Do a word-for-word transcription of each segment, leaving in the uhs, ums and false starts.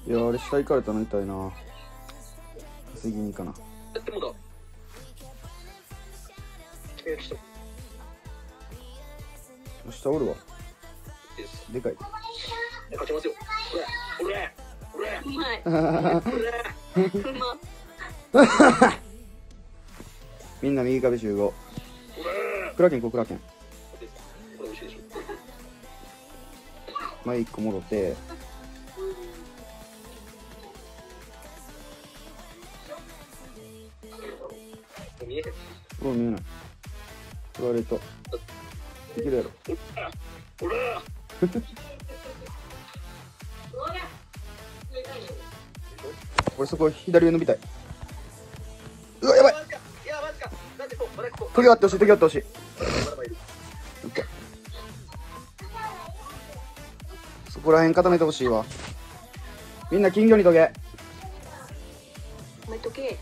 いや、あれ下行かれたの痛いな。稼ぎに行かな。 やってもだ。えー、ちょっと。 下おるわ。 いいです。 でかい。 勝ちますよ。これ、これ、これ。 うまい。 これ。 うま。 みんな右壁集合。クラケンこうクラケン。 これ美味しいでしょ。 前一個もろて。 見えへん。 うん、見えない。取られた。いけるやろ。 これ。 俺そこ左上伸びたい。うわ、やばい。 いや、マジか。なんでこう、まだこう。 時割ってほしい、時割ってほしい。 まだまだいる。 そこら辺固めてほしいわ。みんな金魚にトゲ。 お前とけ。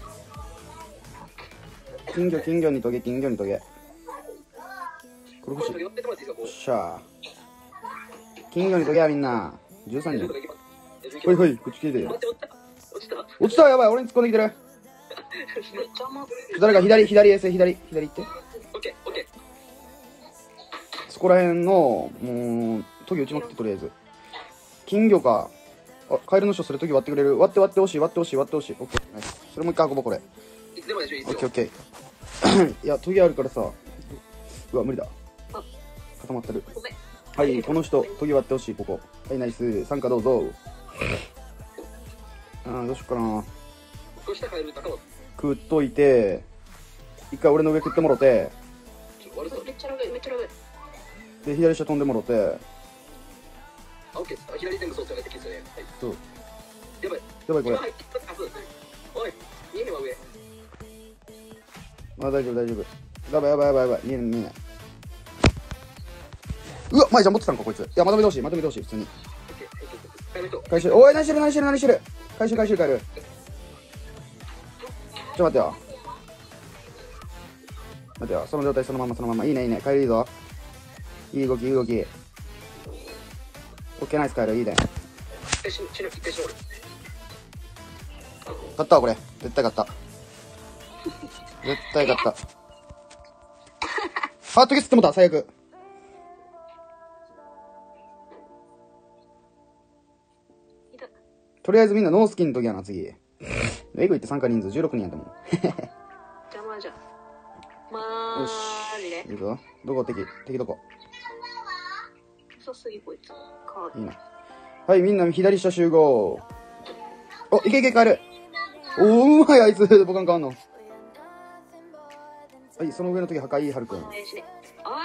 金魚、金魚にトゲ、金魚にトゲ。これ欲しい。 これ寄ってもらっていいですか、 よこう。 っしゃー。金魚にトゲやみんな。じゅうさんにん。 ほほいほい、口切れてる。 待って、落ちた。落ちた。 落ちた、やばい、俺に突っ込んできてる。 邪魔。 誰か左、左衛星、左、左行って。 オッケー、オッケそこら辺の、もう、トゲ打ちまくって、とりあえず。金魚か。あ、カエルの人それトゲ割ってくれる。割って割ってほしい、割ってほしい、割ってほしい。オッケー、ナイス。それもう一回運ぼう、これ。 ー。いつでもでしょ、いいオッですよ。 ケーオッケー。いや、トゲあるからさ。うわ、無理だ。固まってる。 ごめん。 はい、この人、トゲ割ってほしい、ここ。はい、ナイス。参加どうぞ。あー、どうしよっかな。 こうしたら帰る仲間。 食っといて、一回俺の上食ってもろて、 ちょっと悪そう。 めっちゃラグい、めっちゃラグい。 で、左下飛んでもろて、 あ、オッケーです。あ、左全部そうですよね、敵ですよね。はい。 そう。 やばい。 やばい、これ。 はい、あ、そうです。おい、見えへんわ、上。 あ、大丈夫、大丈夫。やばい、やばい、やばい、やばい。見えない、見えない。うわ、前じゃん持ってたのか、こいつ。いや、まとめてほしい、まとめてほしい、普通に。 オッケー、オッケー、オッケー。帰る人。 回収。おい、何してる、何してる、何してる。回収、回収、帰る。ちょ、待ってよ。待ってよ、その状態、そのまま、そのまま。いいね、いいね。帰るいいぞ。いい動き、いい動き。オッケー、ナイス、帰る。いいね。 一回死ぬ、死ぬ、一回死ぬ俺。 勝ったわ、これ。絶対勝った。絶対勝った。ハートゲスってもた、最悪。とりあえずみんなノースキンの時やな、次。エグいって参加人数じゅうろくにんやったもん。 邪魔じゃん。まよしーじで。 いいぞ。どこ敵敵どこ遅すぎこいつ。カーいいな。はい、みんな左下集合。お、いけいけ、帰る。おー、うまい、あいつ。ボカン変わんの。はい、その上の時破壊、ハルくん。 ド。大事で。あ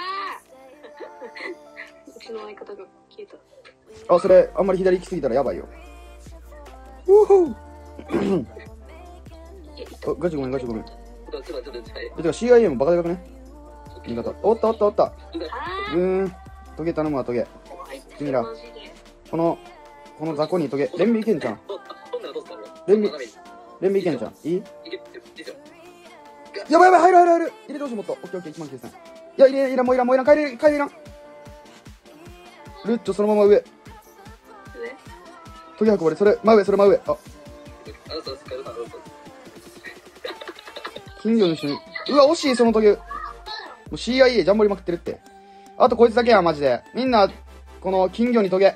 ーうちの相方が消えた。 あ、それ、あんまり左行き過ぎたらやばいよ。うほう。あ、ガチごめん、ガチごめん。 ちょっと、ちょっと、ちょっと、はい。 え、てか シーアイエー もバカでかくね味方。おったおったおった。 あうーん。トゲ頼むわ、トゲ。 ー君らマジで。 この、この雑魚にトゲ。レンビいけんじゃん。 どうどんならどうすかレンビ斜めにレンビいけんじゃん。いいいけいいですよ。 やばいやばい、入る入る入る。入れてほしい、もっと。オッケーオッケー、いちまんきゅうせん。いや、入れ、いらん、もういらん、もういらん。帰れ、帰れいらん。ルッチョ、そのまま上。 上トゲ運ばれ、それ、真上、それ真上。あ、 あなたですか、あなたです。 金魚の人に。うわ、惜しい、そのトゲ。もう シーアイエー ジャンボりまくってるって。あとこいつだけや、マジで。みんな、この金魚にトゲ。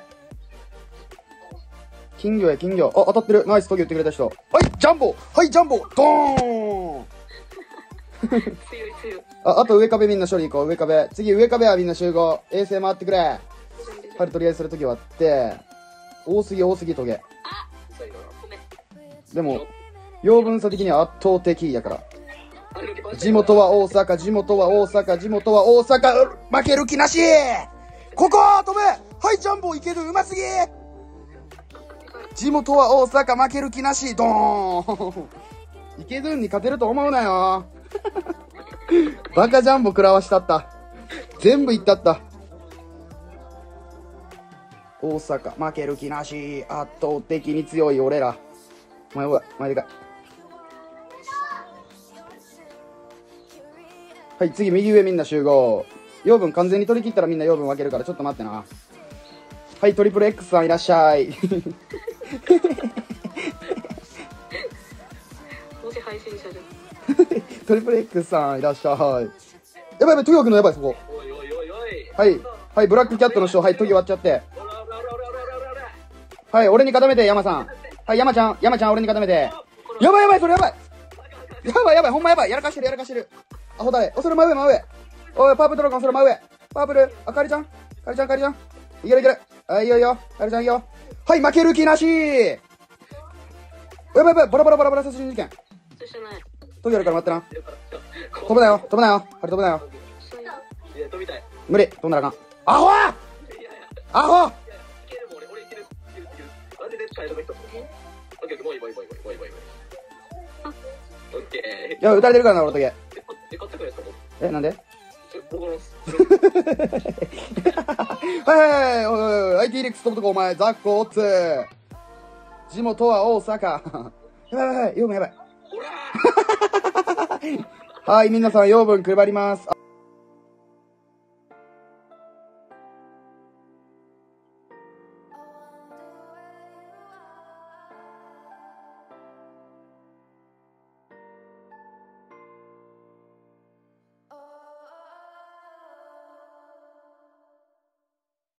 金魚や、金魚。あ、当たってる。ナイス、トゲ打ってくれた人。はい、ジャンボはい、ジャンボドーン強い強い。 あ、あと上壁みんな処理行こう、上壁。次、上壁はみんな集合。衛星回ってくれ。はい、とりあえずそれトゲ割って。多すぎ、多すぎ、トゲ。 最後ごめん。 でも、養分差的には圧倒的やから。地元は大阪、地元は大阪、地元は大阪、負ける気なしここ飛べはい、ジャンボいける、うますぎ地元は大阪、負ける気なしドーンいけるんに勝てると思うなよバカジャンボ食らわしたった。全部いったった。大阪、負ける気なし圧倒的に強い俺ら。前ほら、前でかい。はい、次、右上みんな集合。養分完全に取り切ったらみんな養分分けるからちょっと待ってな。はい、トリプル X さんいらっしゃい。 トリプル X さん、いらっしゃい。やばいやばい、トギワ君のやばい、そこ。 おいおいおいおい。 はい。はい、ブラックキャットの人、はい、トギ割っちゃって。 おらおらおらおらおらおら。 はい、俺に固めて、山さん。はい、山ちゃん、山ちゃん、俺に固めて。やばいやばい、それやばい。やばいやばい、ほんまやばい。やらかしてる、やらかしてる。アホだれ。お、それ真上、真上。おい、パープルドラゴン、それ真上。パープル、あかりちゃんかりちゃん、かりちゃん。いけるいける。はい、いいよいいよ。かりちゃんいいよ。はい、負ける気なしー。やばいやばい、ボラボラボラボラ殺人事件。 してない。 トギあるから待ってな。飛ぶなよ、飛ぶなよ。あれ飛ぶなよ。 いや、飛びたい。 無理、飛んだらあかん。アホーいやいや。 アホいけるもん、俺、俺いける。いける、いける。マジで使える人。オッケー、オッケー、もういい、もういい、もういい、もういい、もういい。オッケー。 いや、撃たれてるからな、俺トギ。 え、買ってくれですか、もう。 え、なんで僕の。 はいはいはい、おいおい、アイティー リックス飛ぶとこお前、ザッコオッツ。地元は大阪。やばいやばい、養分やばい。 ほらーはい、皆さん養分配ります。